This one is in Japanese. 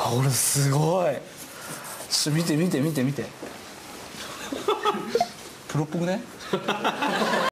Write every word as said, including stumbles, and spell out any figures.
あ、俺すごい。ちょ見て見て見て見て。プロっぽくね？